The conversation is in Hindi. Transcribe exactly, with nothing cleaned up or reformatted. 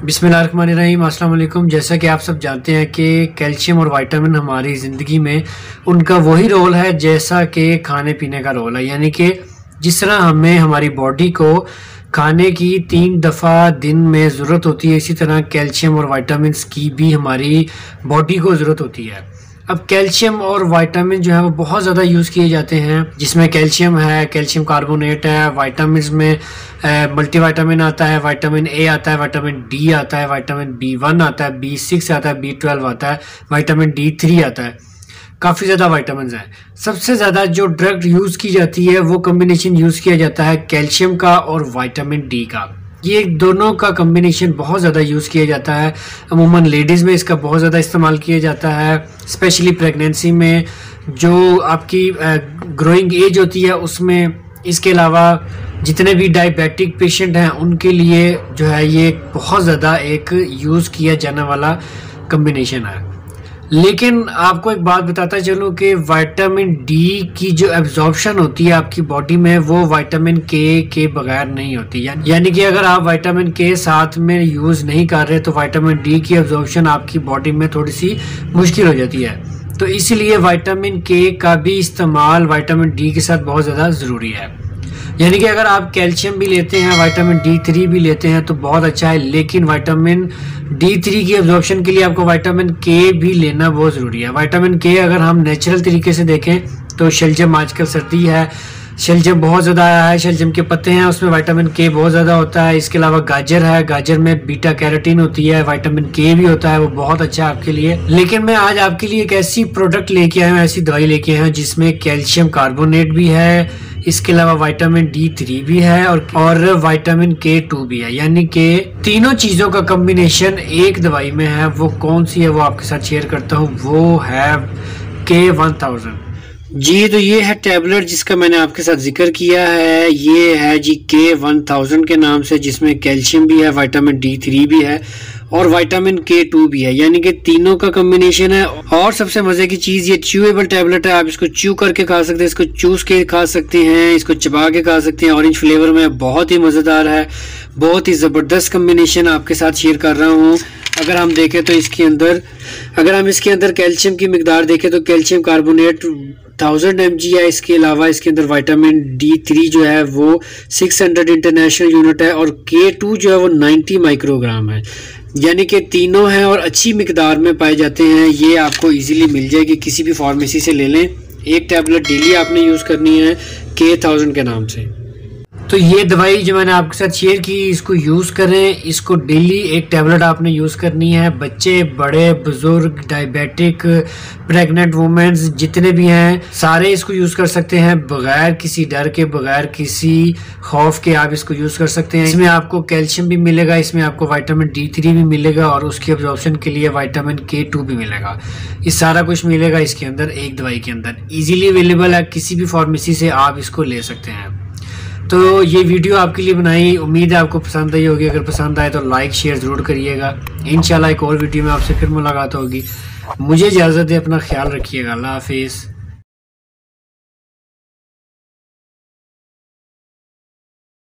बिस्मिल्लाहिर्रहमानिर्रहीम, अस्सलाम वालेकुम। जैसा कि आप सब जानते हैं कि कैल्शियम और विटामिन हमारी ज़िंदगी में उनका वही रोल है जैसा कि खाने पीने का रोल है। यानी कि जिस तरह हमें हमारी बॉडी को खाने की तीन दफ़ा दिन में ज़रूरत होती है, इसी तरह कैल्शियम और विटामिन्स की भी हमारी बॉडी को ज़रूरत होती है। अब कैल्शियम और विटामिन जो है वो बहुत ज़्यादा यूज़ किए जाते हैं, जिसमें कैल्शियम है, कैल्शियम कार्बोनेट है, विटामिन्स में मल्टीविटामिन आता है, विटामिन ए आता है, विटामिन डी आता है, विटामिन बी वन आता है, बी सिक्स आता है, बी ट्वेल्व आता है, विटामिन डी थ्री आता है। काफ़ी ज़्यादा विटामिन्स हैं। सबसे ज़्यादा जो ड्रग यूज़ की जाती है वो कम्बिनेशन यूज़ किया जाता है कैल्शियम का और विटामिन डी का। ये दोनों का कम्बिनेशन बहुत ज़्यादा यूज़ किया जाता है। अमूमन लेडीज़ में इसका बहुत ज़्यादा इस्तेमाल किया जाता है, स्पेशली प्रेगनेंसी में, जो आपकी ग्रोइंग एज होती है उसमें। इसके अलावा जितने भी डायबिटिक पेशेंट हैं उनके लिए जो है ये बहुत ज़्यादा एक यूज़ किया जाने वाला कम्बिनेशन है। लेकिन आपको एक बात बताता चलूँ कि विटामिन डी की जो एब्जॉर्प्शन होती है आपकी बॉडी में वो विटामिन के के बगैर नहीं होती। यानी कि अगर आप विटामिन के साथ में यूज़ नहीं कर रहे तो विटामिन डी की एब्जॉर्प्शन आपकी बॉडी में थोड़ी सी मुश्किल हो जाती है। तो इसलिए विटामिन के का भी इस्तेमाल विटामिन डी के साथ बहुत ज़्यादा ज़रूरी है। यानी कि अगर आप कैल्शियम भी लेते हैं, विटामिन डी थ्री भी लेते हैं तो बहुत अच्छा है, लेकिन विटामिन डी थ्री की एब्जॉर्प्शन के लिए आपको विटामिन के भी लेना बहुत ज़रूरी है। विटामिन के अगर हम नेचुरल तरीके से देखें तो शलजम, आजकल सर्दी है, शलजम बहुत ज़्यादा आया है, शलजम के पत्ते हैं उसमें विटामिन के बहुत ज़्यादा होता है। इसके अलावा गाजर है, गाजर में बीटा कैरोटीन होती है, विटामिन के भी होता है, वो बहुत अच्छा है आपके लिए। लेकिन मैं आज आपके लिए एक ऐसी प्रोडक्ट लेके आया हूँ, ऐसी दवाई लेके आया हूँ जिसमें कैल्शियम कार्बोनेट भी है, इसके अलावा विटामिन डी थ्री भी है और और विटामिन के टू भी है। यानी कि तीनों चीज़ों का कम्बिनेशन एक दवाई में है। वो कौन सी है वो आपके साथ शेयर करता हूँ, वो है के वन थाउजेंड जी। तो ये है टैबलेट जिसका मैंने आपके साथ जिक्र किया है, ये है जी के वन थाउजेंड के नाम से, जिसमें कैल्शियम भी है, विटामिन डी थ्री भी है और विटामिन के टू भी है। यानी कि तीनों का कम्बिनेशन है। और सबसे मजे की चीज, ये च्यूएबल टैबलेट है, आप इसको च्यू करके खा सकते हैं, इसको चूस के खा सकते हैं, इसको चबा के खा सकते हैं। ऑरेंज फ्लेवर में बहुत ही मजेदार है, बहुत ही जबरदस्त कम्बिनेशन आपके साथ शेयर कर रहा हूँ। अगर हम देखें तो इसके अंदर अगर हम इसके अंदर कैल्शियम की मिकदार देखें तो calcium carbonate thousand M G है। इसके अलावा इसके अंदर विटामिन डी थ्री जो है वो सिक्स हंड्रेड इंटरनेशनल यूनिट है और के टू जो है वो नाइन्टी माइक्रोग्राम है। यानी कि तीनों हैं और अच्छी मिकदार में पाए जाते हैं। ये आपको इजीली मिल जाएगी, किसी भी फार्मेसी से ले लें। एक टैबलेट डेली आपने यूज़ करनी है के थाउजेंड के नाम से। तो ये दवाई जो मैंने आपके साथ शेयर की, इसको यूज़ करें, इसको डेली एक टैबलेट आपने यूज़ करनी है। बच्चे, बड़े, बुजुर्ग, डायबिटिक, प्रेग्नेंट वुमेन्स जितने भी हैं सारे इसको यूज़ कर सकते हैं, बगैर किसी डर के, बगैर किसी खौफ के आप इसको यूज़ कर सकते हैं। इसमें आपको कैल्शियम भी मिलेगा, इसमें आपको विटामिन डी थ्री भी मिलेगा और उसकी एब्जॉर्प्शन के लिए विटामिन के टू भी मिलेगा। ये सारा कुछ मिलेगा इसके अंदर, एक दवाई के अंदर। ईजिली अवेलेबल है, किसी भी फार्मेसी से आप इसको ले सकते हैं। तो ये वीडियो आपके लिए बनाई, उम्मीद है आपको पसंद आई होगी। अगर पसंद आए तो लाइक शेयर ज़रूर करिएगा। इंशाल्लाह एक और वीडियो में आपसे फिर मुलाकात होगी। मुझे इजाज़त दे, अपना ख्याल रखिएगा। अल्लाह हाफिज़।